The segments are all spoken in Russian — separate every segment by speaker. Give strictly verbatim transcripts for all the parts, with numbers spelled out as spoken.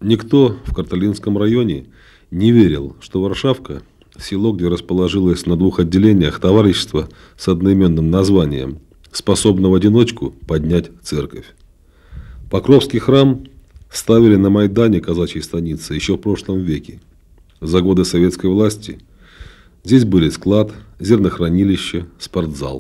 Speaker 1: Никто в Карталинском районе не верил, что Варшавка, село, где расположилось на двух отделениях товарищества с одноименным названием, способно в одиночку поднять церковь. Покровский храм ставили на Майдане казачьей станицы еще в прошлом веке. За годы советской власти здесь были склад, зернохранилище, спортзал.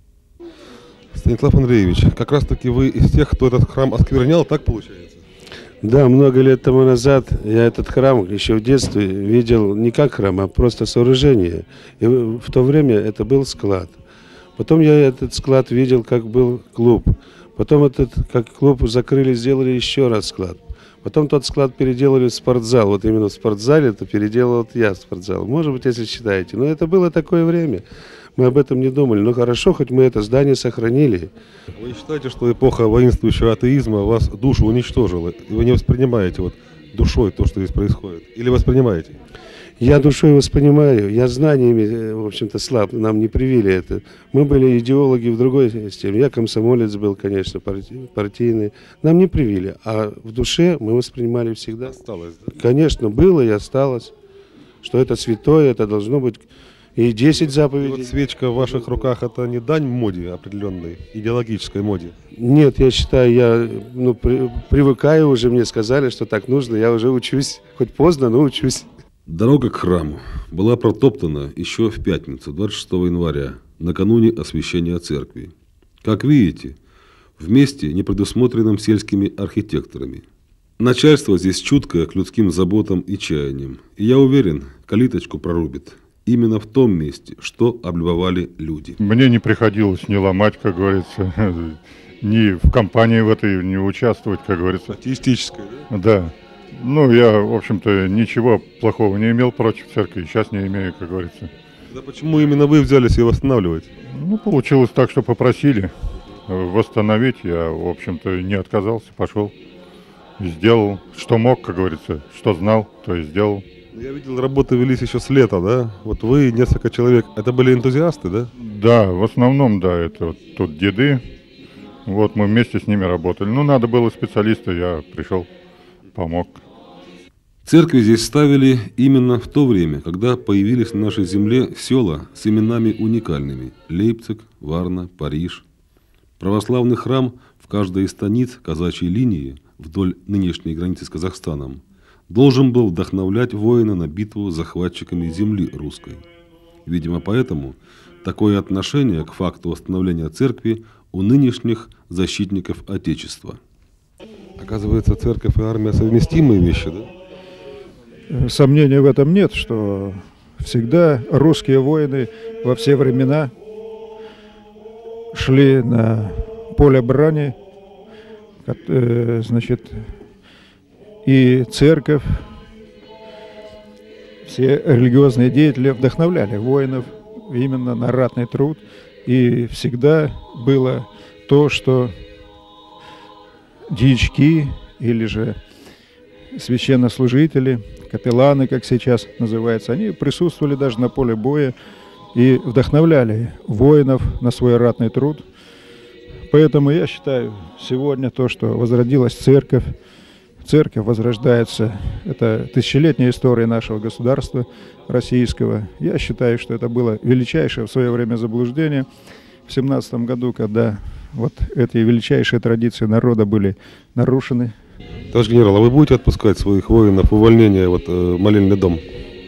Speaker 2: Станислав Андреевич, как раз таки вы из тех, кто этот храм осквернял, так получается?
Speaker 3: Да, много лет тому назад я этот храм еще в детстве видел не как храм, а просто сооружение. И в то время это был склад. Потом я этот склад видел, как был клуб. Потом этот, как клуб закрыли, сделали еще раз склад. Потом тот склад переделали в спортзал. Вот именно в спортзале это переделал вот я в спортзал. Может быть, если считаете. Но это было такое время. Мы об этом не думали. Но хорошо, хоть мы это здание сохранили.
Speaker 2: Вы считаете, что эпоха воинствующего атеизма вас душу уничтожила? И вы не воспринимаете вот душой то, что здесь происходит? Или воспринимаете?
Speaker 3: Я душой воспринимаю. Я знаниями, в общем-то, слаб. Нам не привили это. Мы были идеологи в другой системе. Я комсомолец был, конечно, партийный. Нам не привили. А в душе мы воспринимали всегда.
Speaker 2: Осталось, да?
Speaker 3: Конечно, было и осталось. Что это святое, это должно быть и десять заповедей.
Speaker 2: И вот свечка в ваших руках — это не дань моде определенной, идеологической моде?
Speaker 3: Нет, я считаю, я ну, при, привыкаю уже, мне сказали, что так нужно. Я уже учусь. Хоть поздно, но учусь.
Speaker 1: Дорога к храму была протоптана еще в пятницу, двадцать шестого января, накануне освящения церкви. Как видите, в месте, не предусмотренном сельскими архитекторами. Начальство здесь чуткое к людским заботам и чаяниям. И я уверен, калиточку прорубит именно в том месте, что облюбовали люди.
Speaker 4: Мне не приходилось ни ломать, как говорится, ни в кампании в этой не участвовать, как говорится.
Speaker 2: Атеистической, да?
Speaker 4: Да. Ну, я, в общем-то, ничего плохого не имел против церкви, сейчас не имею, как говорится.
Speaker 2: Да почему именно вы взялись ее восстанавливать?
Speaker 4: Ну, получилось так, что попросили восстановить. Я, в общем-то, не отказался, пошел, сделал, что мог, как говорится, что знал, то и сделал.
Speaker 2: Я видел, работы велись еще с лета, да? Вот вы, несколько человек, это были энтузиасты, да?
Speaker 4: Да, в основном, да, это вот тут деды. Вот мы вместе с ними работали. Ну, надо было специалиста, я пришел, помог.
Speaker 1: Церкви здесь ставили именно в то время, когда появились на нашей земле села с именами уникальными – Лейпциг, Варна, Париж. Православный храм в каждой из станиц казачьей линии вдоль нынешней границы с Казахстаном должен был вдохновлять воина на битву с захватчиками земли русской. Видимо, поэтому такое отношение к факту восстановления церкви у нынешних защитников Отечества.
Speaker 2: Оказывается, церковь и армия совместимые вещи, да?
Speaker 5: Сомнений в этом нет, что всегда русские воины во все времена шли на поле брани, значит, и церковь, все религиозные деятели вдохновляли воинов именно на ратный труд, и всегда было то, что дьячки или же священнослужители, капелланы, как сейчас называется, они присутствовали даже на поле боя и вдохновляли воинов на свой ратный труд. Поэтому я считаю, сегодня то, что возродилась церковь, церковь возрождается, это тысячелетняя история нашего государства российского. Я считаю, что это было величайшее в свое время заблуждение в семнадцатом году, когда вот эти величайшие традиции народа были нарушены.
Speaker 2: Товарищ генерал, а вы будете отпускать своих воинов в увольнение вот, в молельный дом?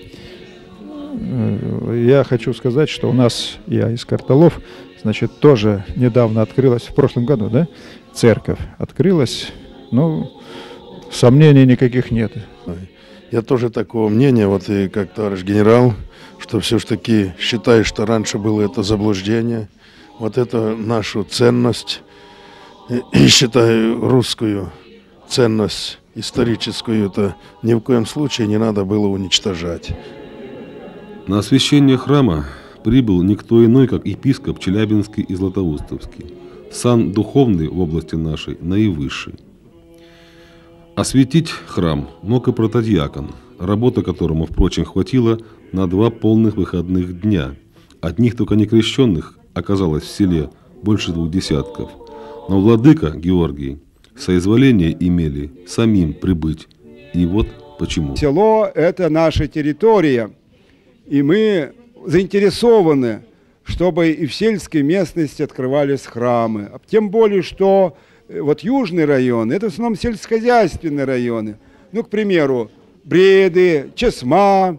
Speaker 5: Я хочу сказать, что у нас, я из Карталов, значит, тоже недавно открылась, в прошлом году, да, церковь открылась, ну, сомнений никаких нет.
Speaker 6: Я тоже такого мнения, вот и как товарищ генерал, что все-таки считаю, что раньше было это заблуждение, вот это нашу ценность, и считаю русскую ценность историческую, это ни в коем случае не надо было уничтожать.
Speaker 1: На освящение храма прибыл никто иной, как епископ Челябинский и Златоустовский. Сан духовный в области нашей наивысший. Осветить храм мог и протодиакон, работы которому, впрочем, хватило на два полных выходных дня. Одних только некрещенных оказалось в селе больше двух десятков. Но владыка Георгий соизволение имели самим прибыть И вот почему.
Speaker 7: Село – это наша территория, и мы заинтересованы, чтобы и в сельской местности открывались храмы. Тем более, что вот южный район – это в основном сельскохозяйственные районы. Ну, к примеру, Бреды, Чесма,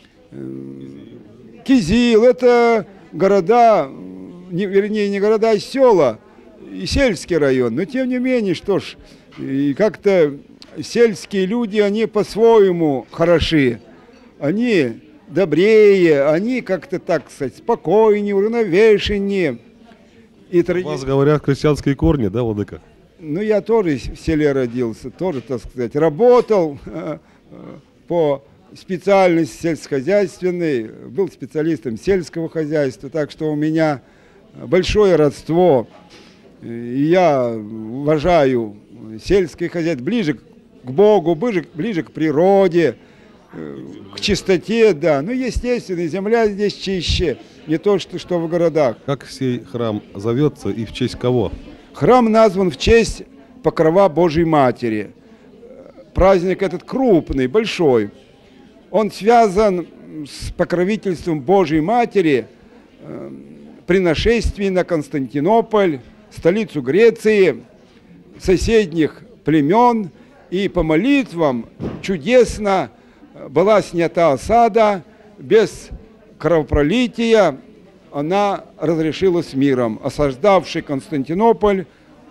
Speaker 7: Кизил – это города, не, вернее, не города, а села, и сельский район. Но, тем не менее, что ж, и как-то сельские люди, они по-своему хороши. Они добрее, они как-то, так сказать, спокойнее, уравновешеннее. И тради...
Speaker 2: У вас говорят крестьянские корни, да, владыка?
Speaker 7: Ну, я тоже в селе родился, тоже, так сказать, работал э, по специальности сельскохозяйственной, был специалистом сельского хозяйства, так что у меня большое родство. И я уважаю сельское хозяйство, ближе к Богу, ближе, ближе к природе, к чистоте, да. Ну, естественно, земля здесь чище, не то, что, что в городах.
Speaker 2: Как сей храм зовется и в честь кого?
Speaker 7: Храм назван в честь Покрова Божьей Матери. Праздник этот крупный, большой. Он связан с покровительством Божьей Матери э, при нашествии на Константинополь, столицу Греции, соседних племен. И по молитвам чудесно была снята осада, без кровопролития она разрешилась миром. Осаждавший Константинополь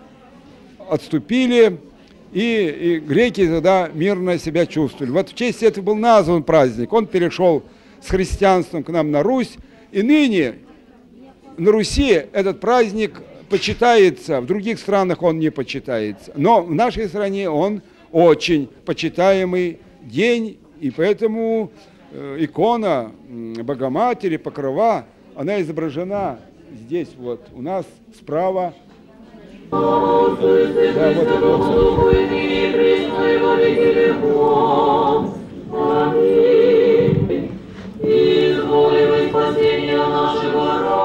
Speaker 7: отступили, и, и греки тогда мирно себя чувствовали. Вот в честь этого был назван праздник. Он перешел с христианством к нам на Русь, и ныне на Руси этот праздник почитается, в других странах он не почитается. Но в нашей стране он очень почитаемый день, и поэтому э, икона э, Богоматери, Покрова, она изображена здесь вот у нас справа. Да, вот это вот.
Speaker 8: Изволи спасения нашего рода.